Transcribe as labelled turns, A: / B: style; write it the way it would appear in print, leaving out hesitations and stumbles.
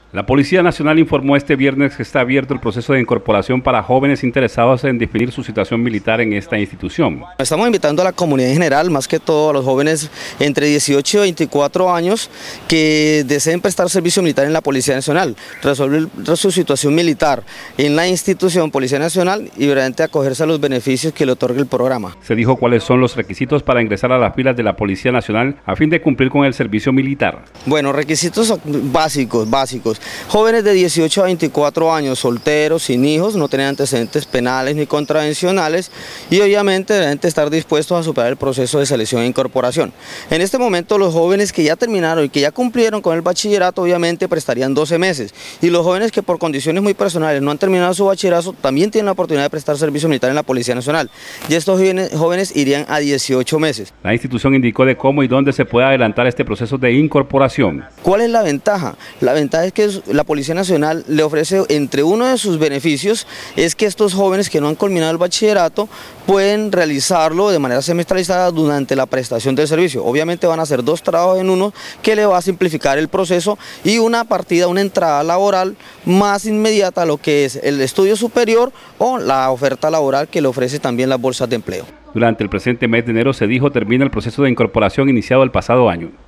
A: La Policía Nacional informó este viernes que está abierto el proceso de incorporación para jóvenes interesados en definir su situación militar en esta institución.
B: Estamos invitando a la comunidad en general, más que todo a los jóvenes entre 18 y 24 años que deseen prestar servicio militar en la Policía Nacional, resolver su situación militar en la institución Policía Nacional y obviamente acogerse a los beneficios que le otorga el programa.
A: Se dijo cuáles son los requisitos para ingresar a las filas de la Policía Nacional a fin de cumplir con el servicio militar.
B: Bueno, requisitos básicos. Jóvenes de 18 a 24 años, solteros, sin hijos, no tener antecedentes penales ni contravencionales y obviamente deben estar dispuestos a superar el proceso de selección e incorporación. En este momento los jóvenes que ya terminaron y que ya cumplieron con el bachillerato obviamente prestarían 12 meses y los jóvenes que por condiciones muy personales no han terminado su bachillerato también tienen la oportunidad de prestar servicio militar en la Policía Nacional y estos jóvenes irían a 18 meses.
A: La institución indicó de cómo y dónde se puede adelantar este proceso de incorporación.
B: ¿Cuál es la ventaja? La ventaja es que la Policía Nacional le ofrece, entre uno de sus beneficios, es que estos jóvenes que no han culminado el bachillerato pueden realizarlo de manera semestralizada durante la prestación del servicio. Obviamente van a hacer dos trabajos en uno que le va a simplificar el proceso y una entrada laboral más inmediata a lo que es el estudio superior o la oferta laboral que le ofrece también las bolsas de empleo.
A: Durante el presente mes de enero se dijo termina el proceso de incorporación iniciado el pasado año.